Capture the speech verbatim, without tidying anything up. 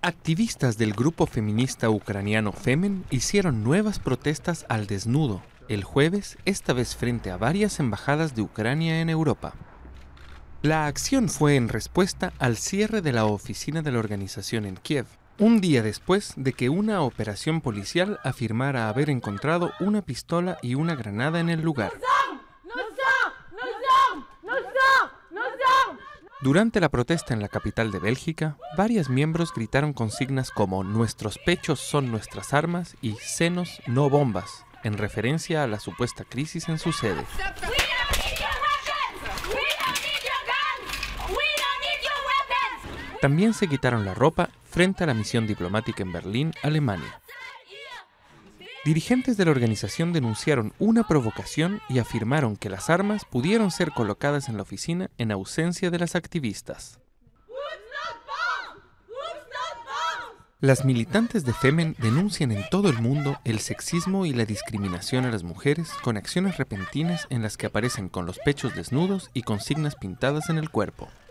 Activistas del grupo feminista ucraniano Femen hicieron nuevas protestas al desnudo el jueves, esta vez frente a varias embajadas de Ucrania en Europa. La acción fue en respuesta al cierre de la oficina de la organización en Kiev, un día después de que una operación policial afirmara haber encontrado una pistola y una granada en el lugar. Durante la protesta en la capital de Bélgica, varios miembros gritaron consignas como «Nuestros pechos son nuestras armas» y «Senos, no bombas», en referencia a la supuesta crisis en su sede. También se quitaron la ropa frente a la misión diplomática en Berlín, Alemania. Dirigentes de la organización denunciaron una provocación y afirmaron que las armas pudieron ser colocadas en la oficina en ausencia de las activistas. Las militantes de Femen denuncian en todo el mundo el sexismo y la discriminación a las mujeres con acciones repentinas en las que aparecen con los pechos desnudos y consignas pintadas en el cuerpo.